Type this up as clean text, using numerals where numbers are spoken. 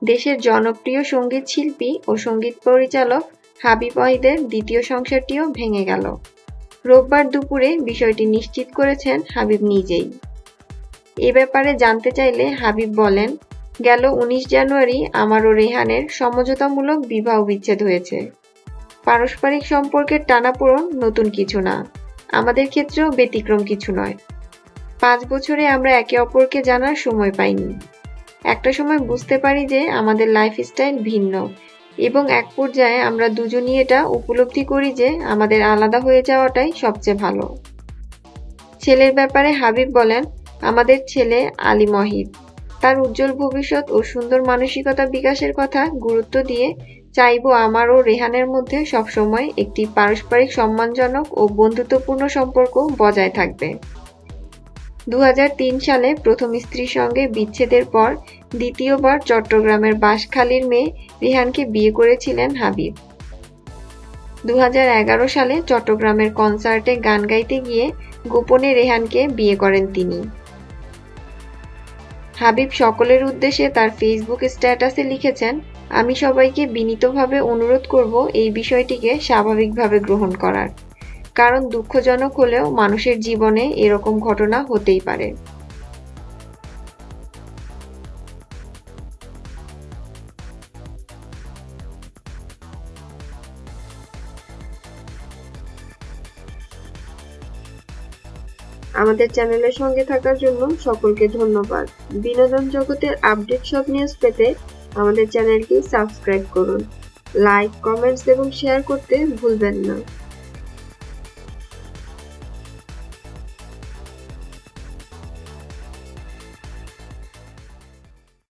দেশের জনপ্রিয় সঙ্গীত শিল্পী ও সঙ্গীত পরিচালক হাবিব ওয়াহিদের দ্বিতীয় সংসারটিও ভেঙে গেল। রোববার দুপুরে বিষয়টি নিশ্চিত করেছেন হাবিব নিজেই। এ ব্যাপারে জানতে চাইলে হাবিব বলেন, গেল 19 জানুয়ারি আমার ও রেহানের সমঝোতামূলক বিবাহ বিচ্ছেদ হয়েছে। পারস্পরিক সম্পর্কের টানাপোড়েন নতুন কিছু না, আমাদের ক্ষেত্রেও ব্যতিক্রম কিছু নয়। 5 বছরে আমরা একে অপরকে জানার সময় পাইনি। একটা সময় বুঝতে পারি যে আমাদের লাইফস্টাইল ভিন্ন এবং এক পর্যায়ে আমরা দুজনই এটা উপলব্ধি করি যে আমাদের আলাদা হয়ে যাওয়াটাই সবচেয়ে ভালো। ছেলের ব্যাপারে হাবিব বলেন, আমাদের ছেলে আলী মহিব তার উজ্জ্বল ভবিষ্যৎ ও সুন্দর মানসিকতা বিকাশের কথা গুরুত্ব দিয়ে চাইবো আমার ও রেহানের মধ্যে সবসময় একটি পারস্পরিক সম্মানজনক ও বন্ধুত্বপূর্ণ সম্পর্ক বজায় থাকবে। 2003 সালে প্রথম স্ত্রীর সঙ্গে বিচ্ছেদের পর দ্বিতীয়বার চট্টগ্রামের বাঁশখালীর মেয়ে রেহানকে বিয়ে করেছিলেন হাবিব। 2011 সালে চট্টগ্রামের কনসার্টে গান গাইতে গিয়ে গোপনে রেহানকে বিয়ে করেন তিনি। হাবিব সকলের উদ্দেশ্যে তার ফেসবুক স্ট্যাটাসে লিখেছেন, আমি সবাইকে বিনীতভাবে অনুরোধ করব এই বিষয়টিকে স্বাভাবিকভাবে গ্রহণ করার, কারণ দুঃখজনক হলেও মানুষের জীবনে এরকম ঘটনা হতেই পারে। আমাদের চ্যানেলের সঙ্গে থাকার জন্য সকলকে ধন্যবাদ। বিনোদন জগতের আপডেট সব নিউজ পেতে আমাদের চ্যানেলটি সাবস্ক্রাইব করুন। লাইক, কমেন্টস এবং শেয়ার করতে ভুলবেন না।